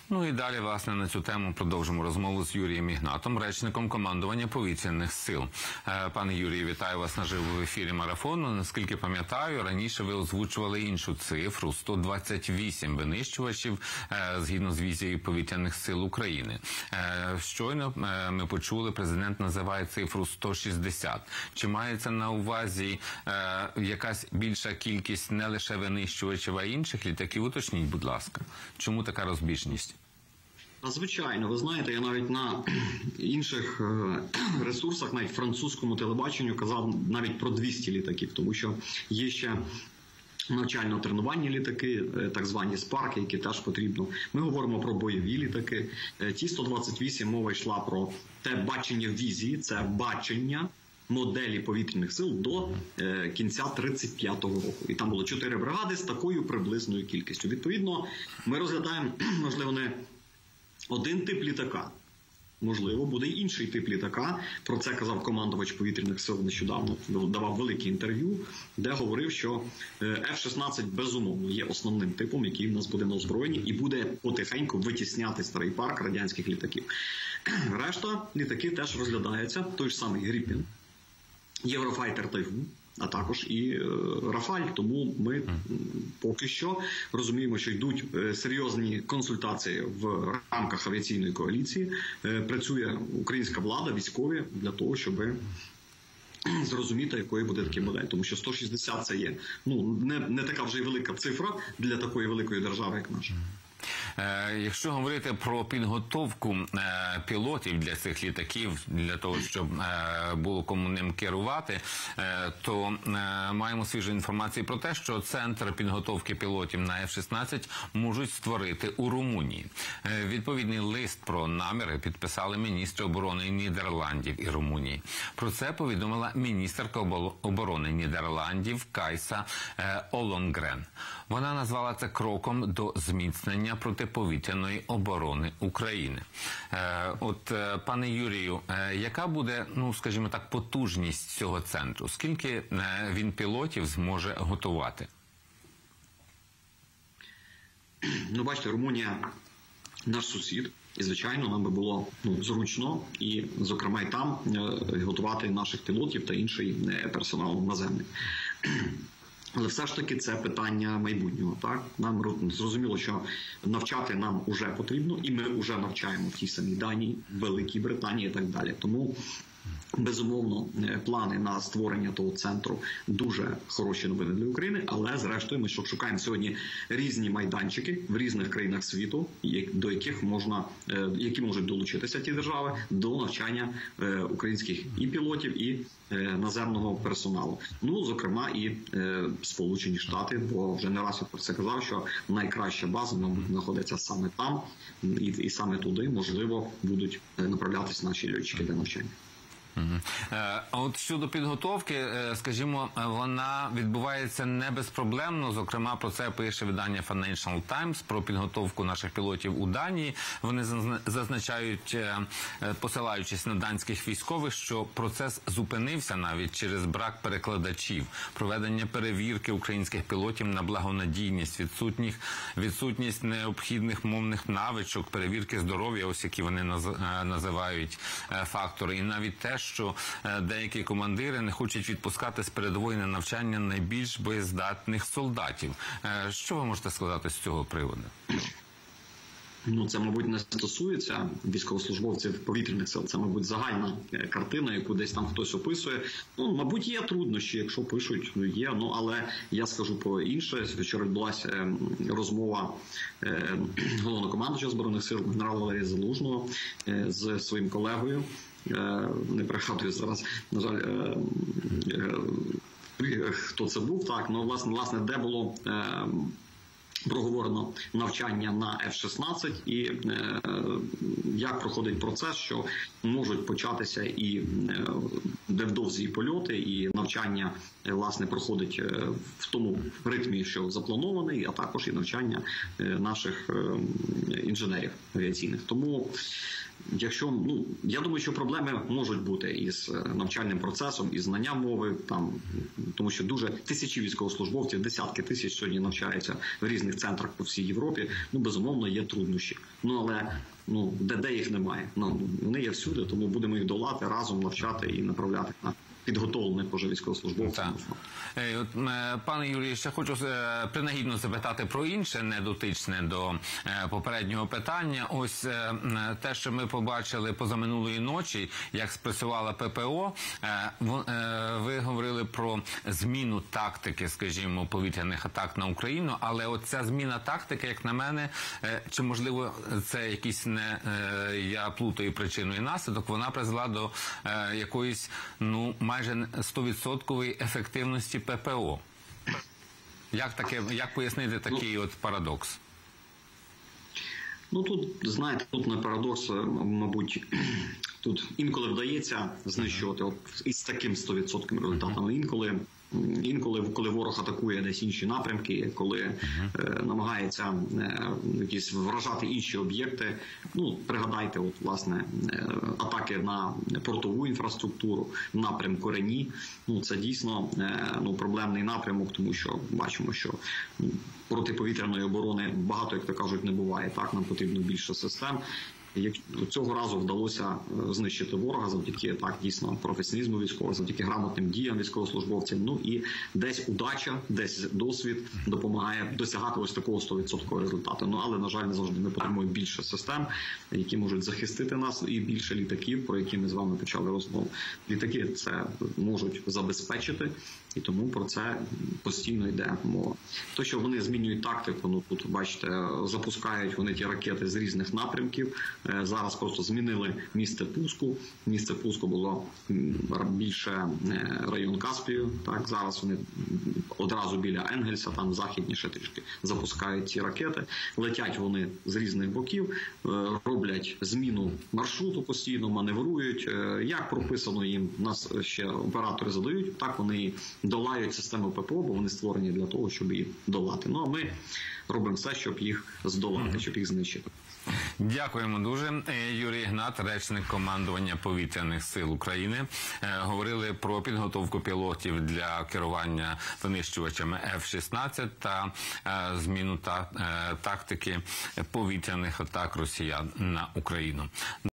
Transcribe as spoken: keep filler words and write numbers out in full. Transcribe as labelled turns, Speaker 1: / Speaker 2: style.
Speaker 1: Ну і далі, власне, на цю тему продовжимо розмову з Юрієм Ігнатом, речником командування повітряних сил. Пане Юрію, вітаю вас наживо в ефірі марафону. Наскільки пам'ятаю, раніше ви озвучували іншу цифру – сто двадцять вісім винищувачів, згідно з візією повітряних сил України. Щойно ми почули, президент називає цифру сто шістдесят. Чи мається на увазі якась більша кількість не лише винищувачів, а й інших літаків? Уточніть, будь ласка, чому така розбіжність?
Speaker 2: Звичайно, ви знаєте, я навіть на інших ресурсах, навіть французькому телебаченню казав навіть про двісті літаків, тому що є ще навчально-тренувальні літаки, так звані спарки, які теж потрібно. Ми говоримо про бойові літаки. Ті сто двадцять вісім, мова йшла про те бачення візії, це бачення моделі повітряних сил до е, кінця тридцять п'ятого року. І там було чотири бригади з такою приблизною кількістю. Відповідно, ми розглядаємо, можливо, не один тип літака. Можливо, буде й інший тип літака. Про це казав командувач повітряних сил нещодавно, давав велике інтерв'ю, де говорив, що еф шістнадцять безумовно є основним типом, який в нас буде на озброєнні і буде потихеньку витісняти старий парк радянських літаків. Решта літаки теж розглядаються, той ж самий Гріппін, Єврофайтер Тайфун, а також і е, Рафаль. Тому ми поки що розуміємо, що йдуть серйозні консультації в рамках авіаційної коаліції. Е, працює українська влада, військові, для того, щоб зрозуміти, якою буде такий модель. Тому що сто шістдесят – це є ну, не, не така вже й велика цифра для такої великої держави, як наша.
Speaker 1: Якщо говорити про підготовку пілотів для цих літаків, для того, щоб було кому ним керувати, то маємо свіжу інформацію про те, що Центр підготовки пілотів на еф шістнадцять можуть створити у Румунії. Відповідний лист про наміри підписали міністри оборони Нідерландів і Румунії. Про це повідомила міністерка оборони Нідерландів Кайса Олонгрен. Вона назвала це кроком до зміцнення протиповітряної оборони України. Е, от, е, пане Юрію, е, яка буде, ну, скажімо так, потужність цього центру? Скільки е, він пілотів зможе готувати?
Speaker 2: Ну, бачите, Румунія наш сусід. І, звичайно, нам би було ну, зручно і, зокрема, і там е, готувати наших пілотів та інший е, персонал наземний. Але все ж таки це питання майбутнього. Так? Нам зрозуміло, що навчати нам вже потрібно, і ми вже навчаємо в тій самій Данії, Великій Британії і так далі. Тому, безумовно, плани на створення того центру дуже хороші новини для України, але, зрештою, ми шукаємо сьогодні різні майданчики в різних країнах світу, до яких можна, які можуть долучитися ті держави до навчання українських і пілотів, і наземного персоналу. Ну, зокрема, і Сполучені Штати, бо вже не раз я про це казав, що найкраща база, мабуть, знаходиться саме там, і, і саме туди, можливо, будуть направлятися наші льотчики для навчання.
Speaker 1: А от щодо підготовки, скажімо, вона відбувається не безпроблемно. Зокрема, про це пише видання Financial Times, про підготовку наших пілотів у Данії. Вони зазначають, посилаючись на данських військових, що процес зупинився навіть через брак перекладачів, проведення перевірки українських пілотів на благонадійність, відсутність, відсутність необхідних мовних навичок, перевірки здоров'я, ось які вони називають фактори, і навіть те, що деякі командири не хочуть відпускати з передової на навчання найбільш боєздатних солдатів. Що ви можете сказати з цього приводу?
Speaker 2: Ну, це, мабуть, не стосується військовослужбовців повітряних сил. Це, мабуть, загальна картина, яку десь там хтось описує. Ну, мабуть, є труднощі, якщо пишуть, ну, є. Ну, але я скажу про інше. Вчора відбулася розмова головнокомандуючого Збройних сил генерала Валерія Залужного з своїм колегою. Не пригадую зараз, на жаль, хто це був, так, ну, власне, власне, де було проговорено навчання на еф шістнадцять і е, як проходить процес, що можуть початися і е, невдовзі і польоти, і навчання, е, власне, проходить е, в тому ритмі, що запланований, а також і навчання е, наших е, інженерів авіаційних. Тому Якщо, ну, я думаю, що проблеми можуть бути із навчальним процесом, із знанням мови, там, тому що дуже тисячі військовослужбовців, десятки тисяч сьогодні навчаються в різних центрах по всій Європі. Ну, безумовно, є труднощі. Ну, але ну, де, де їх немає? Ну, вони є всюди, тому будемо їх долати, разом навчати і направляти на підготовлених уже військовослужбовців.
Speaker 1: Е, от, е, пане Юрію, ще хочу е, принагідно запитати про інше, не дотичне до е, попереднього питання. Ось е, те, що ми побачили позаминулої ночі, як спрацювала ППО, е, в, е, ви говорили про зміну тактики, скажімо, повітряних атак на Україну, але от ця зміна тактики, як на мене, е, чи можливо це якісь не, е, я плутаю причину і наслідок, вона призвела до е, якоїсь, ну, майже сто відсотків ефективності ППО. Як таке, як пояснити такий ну, от парадокс?
Speaker 2: Ну тут, знаєте, тут не парадокс, мабуть, тут інколи вдається знищувати от, із таким сто відсотків результатом, інколи Інколи, коли ворог атакує десь інші напрямки, коли uh-huh. е, намагається е, якісь вражати інші об'єкти, ну, пригадайте, от, власне, е, атаки на портову інфраструктуру, напрямку Рені, ну, це дійсно е, ну, проблемний напрямок, тому що бачимо, що ну, протиповітряної оборони багато, як то кажуть, не буває, так, нам потрібно більше систем. Як цього разу вдалося знищити ворога завдяки так дійсно професіоналізму військового, завдяки грамотним діям військовослужбовців. Ну і десь удача, десь досвід допомагає досягати ось такого сто відсотків результату. Ну але на жаль, не завжди ми потребуємо більше систем, які можуть захистити нас, і більше літаків, про які ми з вами почали розмову. Літаки це можуть забезпечити, і тому про це постійно йде мова. То, що вони змінюють тактику, ну тут бачите, запускають вони ті ракети з різних напрямків. Зараз просто змінили місце пуску. Місце пуску було більше район Каспію. Так, зараз вони одразу біля Енгельса, там західніше трішки запускають ці ракети. Летять вони з різних боків, роблять зміну маршруту постійно, маневрують. Як прописано їм, нас ще оператори задають, так вони долають систему ППО, бо вони створені для того, щоб їх долати. Ну а ми робимо все, щоб їх здолати, щоб їх знищити.
Speaker 1: Дякуємо дуже. Юрій Ігнат, речник командування Повітряних сил України. Говорили про підготовку пілотів для керування винищувачами еф шістнадцять та зміну та тактики повітряних атак росіян на Україну.